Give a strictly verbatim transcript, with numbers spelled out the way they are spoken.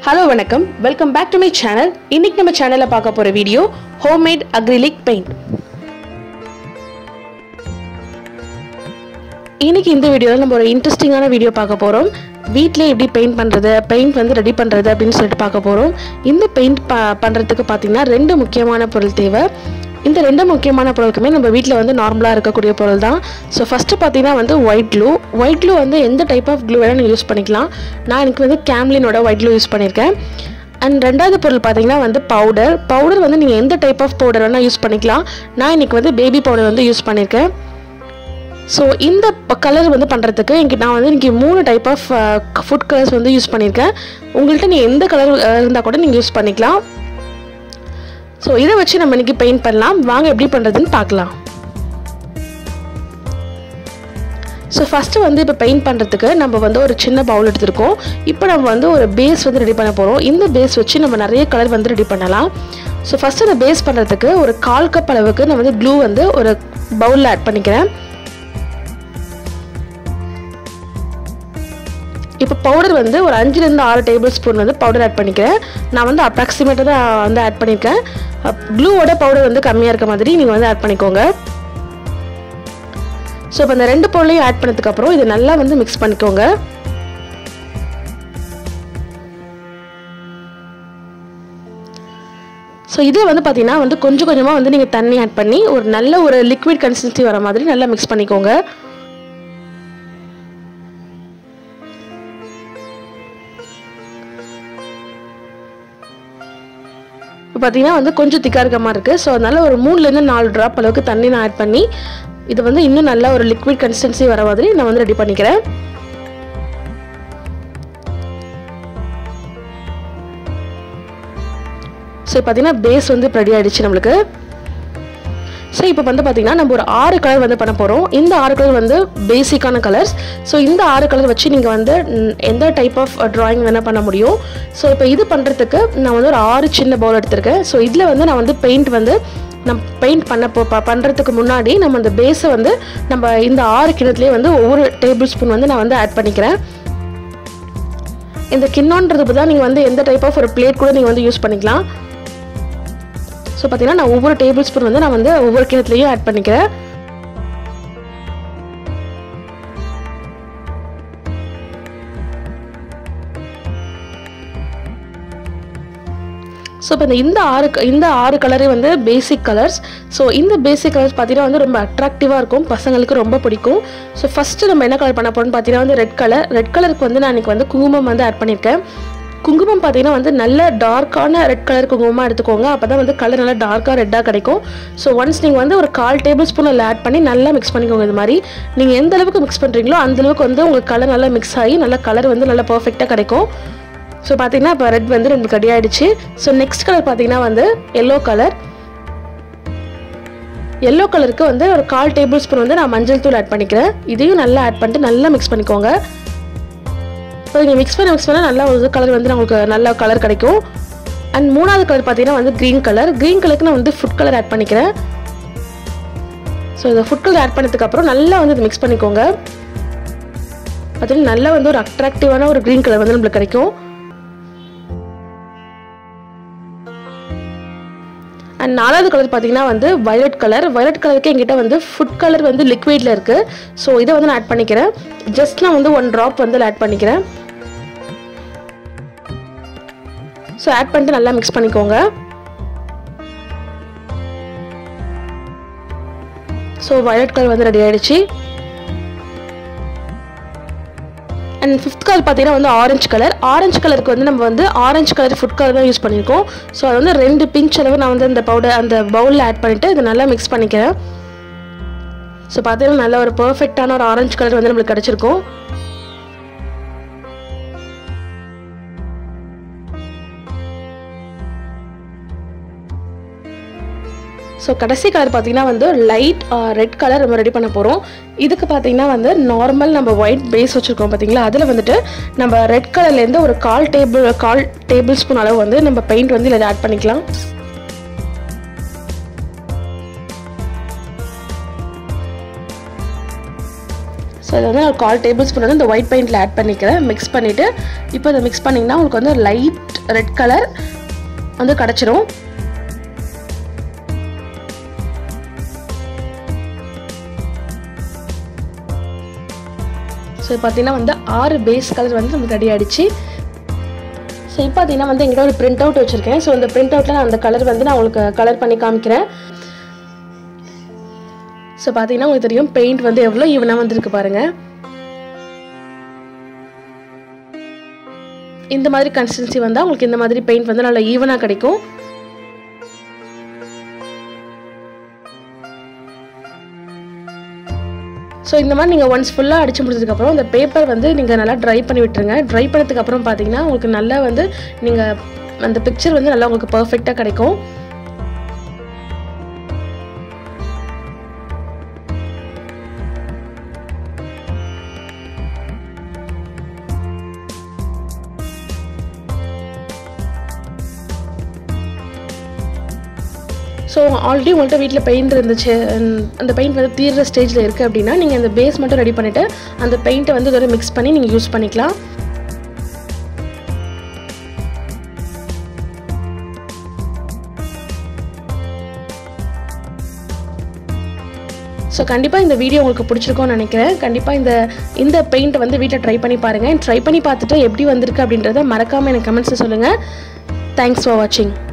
Hello vanakkam, welcome back to my channel. இன்னைக்கு நம்ம சேனல்ல பார்க்க போற வீடியோ homemade acrylic paint. இன்னைக்கு இந்த வீடியோல நம்ம ஒரு இன்ட்ரஸ்டிங்கான வீடியோ பார்க்க போறோம். வீட்ல எப்படி பெயிண்ட் பண்றது, பெயிண்ட் வந்து ரெடி பண்றது அப்படினு சொல்லிட்டு பார்க்க போறோம். இந்த பெயிண்ட் பண்றதுக்கு பாத்தீங்கன்னா ரெண்டு முக்கியமான பொருள் தேவை. இந்த ரெண்டு முக்கியமான பொருட்களுமே நம்ம வீட்ல வந்து நார்மலா இருக்கக்கூடிய பொருள் தான். சோ ஃபர்ஸ்ட் பாத்தீங்கன்னா வந்து ஒயிட் க்ளூ. ஒயிட் க்ளூ வந்து எந்த டைப் ஆஃப் க்ளூ வேணா நீங்க யூஸ் பண்ணிக்கலாம். நான் எனக்கு வந்து கேம்லினோட ஒயிட் க்ளூ யூஸ் பண்ணிருக்கேன். அண்ட் ரெண்டாவது பொருள் பாத்தீங்கன்னா வந்து பவுடர். பவுடர் வந்து நீங்க எந்த டைப் ஆஃப் பவுடர் வேணா யூஸ் பண்ணிக்கலாம். நான் இன்னைக்கு வந்து பேபி பவுடர் வந்து யூஸ் பண்ணிருக்கேன். சோ இந்த கலர் வந்து பண்றதுக்கு எனக்கு நான் வந்து இன்னைக்கு மூணு டைப் ஆஃப் ஃபுட் கலர்ஸ் வந்து யூஸ் பண்ணிருக்கேன். உங்கள்ட்ட நீ எந்த கலர் இருந்தா கூட நீங்க யூஸ் பண்ணிக்கலாம். சோ இத வச்சு நம்ம இன்னைக்கு பெயிண்ட் பண்ணலாம். வாங்க எப்படி பண்றதுன்னு பார்க்கலாம். சோ ஃபர்ஸ்ட் வந்து இப்ப பெயிண்ட் பண்றதுக்கு நம்ம வந்து ஒரு சின்ன பவுல் எடுத்துக்கோம். இப்போ நம்ம வந்து ஒரு பேஸ் வந்து ரெடி பண்ண போறோம். இந்த பேஸ் வச்சு நம்ம நிறைய கலர் வந்து ரெடி பண்ணலாம். சோ ஃபர்ஸ்ட் இந்த பேஸ் பண்றதுக்கு ஒரு கால் கப் அளவுக்கு நான் வந்து க்ளூ வந்து ஒரு பவுல்ல ஆட் பண்ணிக்கிறேன். இப்போ பவுடர் வந்து ஒரு அஞ்சுல இருந்து ஆறு டேபிள் ஸ்பூன் வந்து பவுடர் ஆட் பண்ணிக்கிறேன். நான் வந்து அப்ராக்சிமேட்டா தான் வந்து ஆட் பண்ணிருக்கேன். க்ளூவோட பவுடர் வந்து கம்மியா இருக்க மாதிரி நீங்க வந்து ஆட் பண்ணிக்கோங்க. சோ இப்போ இந்த ரெண்டு பொருளையும் ஆட் பண்ணதுக்கு அப்புறம் இதை நல்லா வந்து மிக்ஸ் பண்ணிக்கோங்க. சோ இது வந்து பாத்தீங்கன்னா வந்து கொஞ்சம் கொஞ்சமா வந்து நீங்க தண்ணி ஆட் பண்ணி ஒரு நல்ல ஒரு லிக்விட் கன்சிஸ்டன்சி வர மாதிரி நல்லா மிக்ஸ் பண்ணிக்கோங்க. பாத்தீங்கன்னா வந்து கொஞ்சம் திக்கா இருக்க மாதிரி இருக்கு. சோ அதனால ஒரு மூணுல இருந்து நாலு டிராப் அளவுக்கு தண்ணி நான் ஆட் பண்ணி இது வந்து இன்னும் நல்ல ஒரு லிக்விட் கன்சிஸ்டன்சி வர மாதிரி நான் வந்து ரெடி பண்ணிக்கிறேன். சோ பாத்தீங்கன்னா பேஸ் வந்து ரெடி ஆயிடுச்சு நம்மளுக்கு. சோ இப்போ வந்து பாத்தீங்கன்னா நம்ம ஒரு ஆறு கலர் வந்து பண்ண போறோம். இந்த ஆறு கலர் வந்து பேசிக்கான கலர்ஸ். சோ இந்த ஆறு கலர் வச்சு நீங்க வந்து எந்த டைப் ஆஃப் டிராயிங் வேணா பண்ண முடியும். சோ இப்போ இது பண்றதுக்கு நான் வந்து ஒரு ஆறு சின்ன பவுல் எடுத்திருக்கேன். சோ இதுல வந்து நான் வந்து பெயிண்ட் வந்து நம்ம பெயிண்ட் பண்ண பண்றதுக்கு முன்னாடி நம்ம அந்த பேஸை வந்து நம்ம இந்த ஆறு கிண்ணத்துலயே வந்து ஒவ்வொரு டேபிள் ஸ்பூன் வந்து நான் வந்து ஆட் பண்ணிக்கிறேன். இந்த கிண்ணம்ன்றது தான் நீங்க வந்து எந்த டைப் ஆஃப் ஒரு பிளேட் கூட நீங்க வந்து யூஸ் பண்ணிக்கலாம். சோ பாத்தீங்கன்னா நான் ஒவ்வொரு டேபிள் ஸ்பூன் வந்து நான் வந்து ஒவ்வொரு கிண்ணத்துலயும் ஆட் பண்ணிக்கிறேன். சோ இப்போ இந்த ஆறு இந்த ஆறு கலரே வந்து பேசிக் கலர்ஸ். சோ இந்த பேசிக் கலர்ஸ் பாத்தீங்கன்னா வந்து ரொம்ப அட்ராக்டிவா இருக்கும், பசங்களுக்கு ரொம்ப பிடிக்கும். சோ ஃபர்ஸ்ட் நம்ம என்ன கலர் பண்ண போறோம்னு பாத்தீங்கன்னா வந்து ரெட் கலர். ரெட் கலருக்கு வந்து நான் இன்னைக்கு வந்து குங்குமம் வந்து ஆட் பண்ணிருக்கேன். குங்குமம் பார்த்தீங்கன்னா வந்து நல்ல டார்க்கான ரெட் கலர் குங்குமமாக எடுத்துக்கோங்க. அப்போ தான் வந்து கலர் நல்லா டார்க்காக ரெட்டாக கிடைக்கும். ஸோ ஒன்ஸ் நீங்கள் வந்து ஒரு கால் டேபிள் ஸ்பூன் அதில் ஆட் பண்ணி நல்லா மிக்ஸ் பண்ணிக்கோங்க. இது மாதிரி நீங்கள் எந்த அளவுக்கு மிக்ஸ் பண்ணுறீங்களோ அந்தளவுக்கு வந்து உங்களுக்கு கலர் நல்லா மிக்ஸ் ஆகி நல்ல கலர் வந்து நல்லா பர்ஃபெக்டாக கிடைக்கும். ஸோ பார்த்தீங்கன்னா இப்போ ரெட் வந்து நமக்கு ரெடி ஆகிடுச்சு. ஸோ நெக்ஸ்ட் கலர் பார்த்தீங்கன்னா வந்து எல்லோ கலர். எல்லோ கலருக்கு வந்து ஒரு கால் டேபிள் ஸ்பூன் வந்து நான் மஞ்சள் தூள் ஆட் பண்ணிக்கிறேன். இதையும் நல்லா ஆட் பண்ணிட்டு நல்லா மிக்ஸ் பண்ணிக்கோங்க. இப்போ நீங்கள் மிக்ஸ் பண்ண மிக்ஸ் பண்ணால் நல்லா ஒரு கலர் வந்து உங்களுக்கு நல்ல கலர் கிடைக்கும். அண்ட் மூணாவது கலர் பார்த்தீங்கன்னா வந்து க்ரீன் கலர். க்ரீன் கலருக்கு நான் வந்து ஃபுட் கலர் ஆட் பண்ணிக்கிறேன். ஸோ இந்த ஃபுட் கலர் ஆட் பண்ணதுக்கப்புறம் நல்லா வந்து இது மிக்ஸ் பண்ணிக்கோங்க. பார்த்தீங்கன்னா நல்லா வந்து ஒரு அட்ராக்டிவான ஒரு க்ரீன் கலர் வந்து நம்மளுக்கு கிடைக்கும். அண்ட் நாலாவது கலர் பார்த்தீங்கன்னா வந்து வயலட் கலர். வயலட் கலருக்கு என்கிட்ட வந்து ஃபுட் கலர் வந்து லிக்விட்ல இருக்கு. ஸோ இதை வந்து நான் ஆட் பண்ணிக்கிறேன். ஜஸ்ட் நான் வந்து ஒன் ட்ராப் வந்து ஆட் பண்ணிக்கிறேன். ஸோ ஆட் பண்ணிட்டு நல்லா மிக்ஸ் பண்ணிக்கோங்க. ஸோ வயலட் கலர் வந்து ரெடி ஆயிடுச்சு. அண்ட் ஃபிஃப்த் கலர் பார்த்தீங்கன்னா வந்து ஆரஞ்சு கலர். ஆரஞ்சு கலருக்கு வந்து நம்ம வந்து ஆரஞ்சு கலர் ஃபுட் கலர் தான் யூஸ் பண்ணியிருக்கோம். ஸோ அது வந்து ரெண்டு பிஞ்ச் அளவு நான் வந்து அந்த பவுடர் அந்த பவுலில் ஆட் பண்ணிவிட்டு இதை நல்லா மிக்ஸ் பண்ணிக்கிறேன். ஸோ பார்த்தீங்கன்னா நல்ல ஒரு பர்ஃபெக்டான ஒரு ஆரஞ்சு கலர் வந்து நம்மளுக்கு கிடச்சிருக்கும். ஸோ கடைசி கலர் பார்த்தீங்கன்னா வந்து லைட் ரெட் கலர் நம்ம ரெடி பண்ண போகிறோம். இதுக்கு பார்த்தீங்கன்னா வந்து நார்மல் நம்ம ஒயிட் பேஸ் வச்சுருக்கோம் பார்த்தீங்களா, அதில் வந்துட்டு நம்ம ரெட் கலர்லேருந்து ஒரு கால் டேபிள் கால் டேபிள் ஸ்பூன் அளவு வந்து நம்ம பெயிண்ட் வந்து இதில் ஆட் பண்ணிக்கலாம். ஸோ இதை வந்து நான் கால் டேபிள் ஸ்பூன் வந்து இந்த ஒயிட் பெயிண்டில் ஆட் பண்ணிக்கிறேன். மிக்ஸ் பண்ணிவிட்டு இப்போ இதை மிக்ஸ் பண்ணிங்கன்னா உங்களுக்கு வந்து லைட் ரெட் கலர் வந்து கிடச்சிரும். ஸோ பார்த்தீங்கன்னா வந்து ஆறு பேஸ் கலர் வந்து நமக்கு ரெடி ஆகிடுச்சு. ஸோ இப்போ பார்த்தீங்கன்னா வந்து எங்கிட்ட ஒரு பிரிண்ட் அவுட் வச்சுருக்கேன். ஸோ அந்த பிரிண்ட் அவுட்டில் நான் அந்த கலர் வந்து நான் உங்களுக்கு கலர் பண்ணி காமிக்கிறேன். ஸோ பார்த்தீங்கன்னா உங்களுக்கு தெரியும் பெயிண்ட் வந்து எவ்வளோ ஈவனாக வந்துருக்கு பாருங்கள். இந்த மாதிரி கன்சிஸ்டன்சி வந்தால் உங்களுக்கு இந்த மாதிரி பெயிண்ட் வந்து நல்லா ஈவனாக கிடைக்கும். ஸோ இந்த மாதிரி நீங்கள் ஒன்ஸ் ஃபுல்லாக அடித்து முடிச்சதுக்கப்புறம் இந்த பேப்பர் வந்து நீங்கள் நல்லா ட்ரை பண்ணி விட்டுருங்க. ட்ரை பண்ணதுக்கப்புறம் பார்த்தீங்கன்னா உங்களுக்கு நல்லா வந்து நீங்கள் அந்த பிக்சர் வந்து நல்லா உங்களுக்கு பர்ஃபெக்டாக கிடைக்கும். ஸோ ஆல்ரெடி உங்கள்கிட்ட வீட்டில் பெயிண்ட் இருந்துச்சு, அந்த பெயிண்ட் வந்து தீர்ற ஸ்டேஜில் இருக்குது அப்படின்னா நீங்கள் அந்த பேஸ் மட்டும் ரெடி பண்ணிவிட்டு அந்த பெயிண்ட்டை வந்து இதோட மிக்ஸ் பண்ணி நீங்கள் யூஸ் பண்ணிக்கலாம். ஸோ கண்டிப்பாக இந்த வீடியோ உங்களுக்கு பிடிச்சிருக்கோன்னு நினைக்கிறேன். கண்டிப்பாக இந்த இந்த பெயிண்ட்டை வந்து வீட்டில் ட்ரை பண்ணி பாருங்கள். ட்ரை பண்ணி பார்த்துட்டு எப்படி வந்திருக்கு அப்படின்றத மறக்காமல் எனக்கு கமெண்ட்ஸில் சொல்லுங்கள். தேங்க்ஸ் ஃபார் வாட்சிங்.